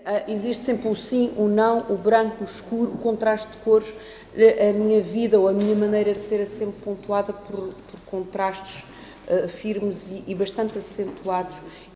Existe sempre o sim, o não, o branco, o escuro, o contraste de cores. A minha vida ou a minha maneira de ser é sempre pontuada por contrastes firmes e bastante acentuados.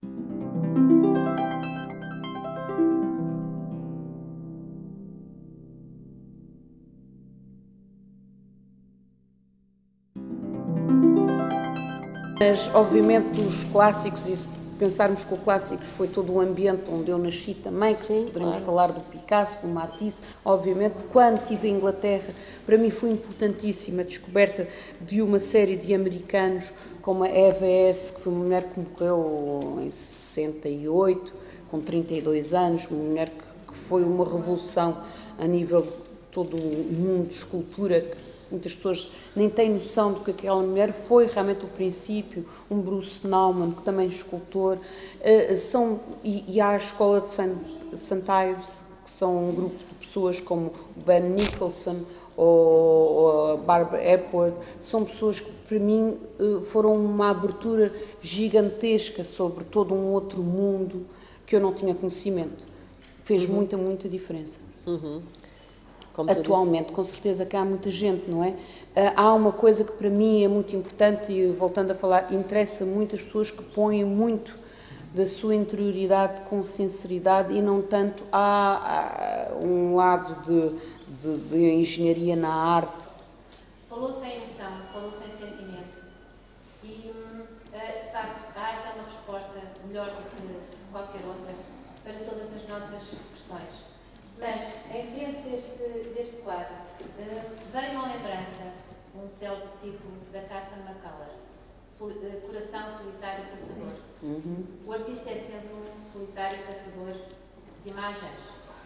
Mas, obviamente, os clássicos, e se pensarmos que o clássicos foi todo o ambiente onde eu nasci também, que sim, poderíamos falar do Picasso, do Matisse, obviamente, quando estive em Inglaterra, para mim foi importantíssima a descoberta de uma série de americanos, como a Eva S., que foi uma mulher que morreu em 68, com 32 anos, uma mulher que foi uma revolução a nível de todo o mundo de escultura, muitas pessoas nem têm noção de que aquela mulher foi realmente o princípio, um Bruce Nauman, que também é escultor, e há a escola de St. Ives, que são um grupo de pessoas como o Ben Nicholson ou a Barbara Hepworth, são pessoas que para mim foram uma abertura gigantesca sobre todo um outro mundo que eu não tinha conhecimento. Fez muita diferença. Atualmente, com certeza que há muita gente, não é? Há uma coisa que para mim é muito importante e, voltando a falar, interessa muitas pessoas que põem muito da sua interioridade com sinceridade e não tanto há um lado de engenharia na arte. Falou-se em emoção, falou-se em sentimento e, de facto, a arte é uma resposta melhor do que qualquer outra para todas as nossas questões. Mas, em frente deste quadro, veio uma lembrança, um célebre título da Castan McCullers, Coração Solitário Caçador. O artista é sempre um solitário caçador de imagens.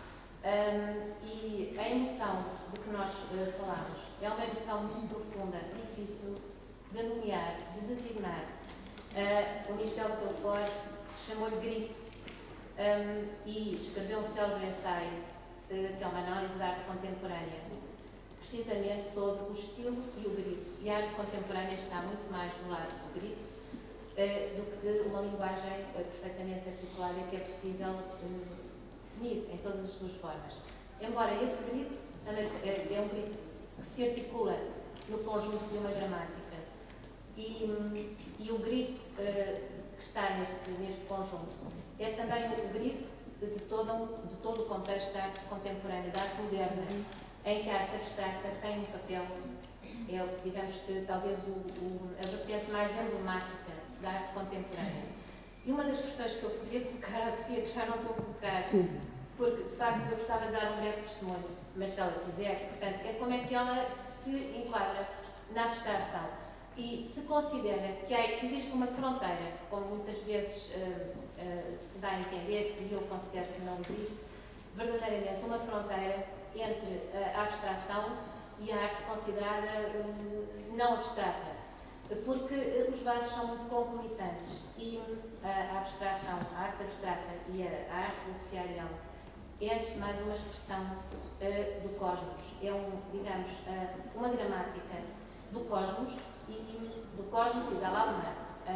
E a emoção de que nós falamos é uma emoção muito profunda, difícil de nomear, de designar. O Michel Seufort chamou-lhe grito e escreveu um célebre ensaio que é uma análise da arte contemporânea, precisamente sobre o estilo e o grito. E a arte contemporânea está muito mais do lado do grito do que de uma linguagem perfeitamente articulada que é possível definir em todas as suas formas. Embora esse grito também é um grito que se articula no conjunto de uma gramática. E o grito que está neste conjunto é também o grito de todo o contexto da arte contemporânea, da arte moderna, em que a arte abstrata tem um papel, digamos que talvez a vertente mais emblemática da arte contemporânea. E uma das questões que eu poderia colocar à Sofia, que já não vou colocar, porque de facto eu gostava de dar um breve testemunho, mas se ela quiser, portanto, é como é que ela se enquadra na abstração e se considera que existe uma fronteira, como muitas vezes se dá a entender, e eu considero que não existe, verdadeiramente uma fronteira entre a abstração e a arte considerada não abstrata, porque os vasos são muito concomitantes e a abstração, a arte abstrata e a arte filosofarial é, antes de mais, uma expressão do cosmos, é digamos, uma gramática do cosmos e da alma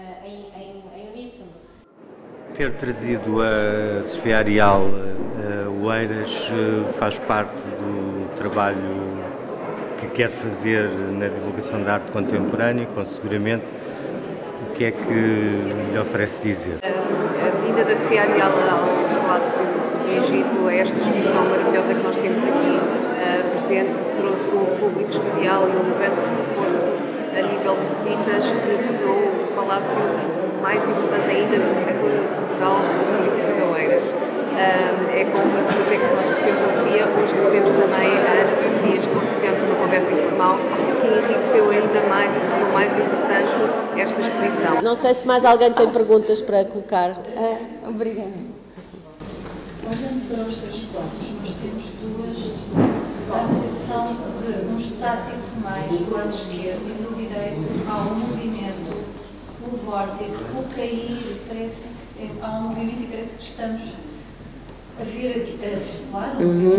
em uníssono. Ter trazido a Sofia Arial Oeiras faz parte do trabalho que quer fazer na divulgação da arte contemporânea, com seguramente. O que é que lhe oferece dizer? A vinda da Sofia Arial ao Palácio do Egito, a esta exposição maravilhosa que nós temos aqui presente, trouxe um público especial e um grande reforço a nível de visitas que tornou o Palácio mais importante ainda no setor de Portugal e de Oeiras. É com muito prazer que nós recebemos a Sofia. Hoje recebemos também a Ana Dias, que tivemos uma conversa informal, que enriqueceu ainda mais e tornou mais importante esta exposição. Não sei se mais alguém tem perguntas para colocar. Obrigada. Olhando para os seus quadros, nós temos dá uma sensação de um estático mais do lado esquerdo e do direito há um movimento, o vórtice, o cair, parece que há um movimento e parece que estamos a ver aqui, a circular,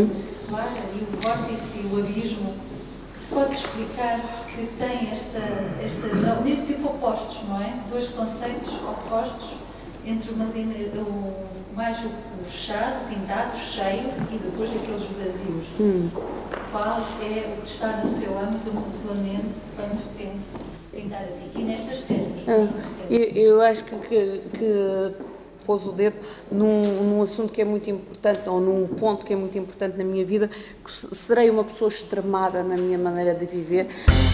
e o vórtice e o abismo. Pode explicar que tem ao mesmo tempo opostos, não é? Dois conceitos opostos entre mais o fechado, pintado, cheio e depois aqueles vazios. Qual é o que está no seu âmbito, na sua mente, quando pensa pintar assim? E nestas cenas? Eu acho que pôs o dedo num assunto que é muito importante, ou num ponto que é muito importante na minha vida, que serei uma pessoa extremada na minha maneira de viver.